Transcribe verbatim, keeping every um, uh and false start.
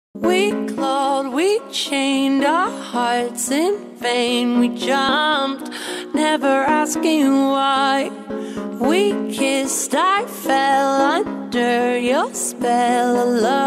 We clawed, we chained our hearts in vain. We jumped, never asking why. We kissed, I fell under your spell of love.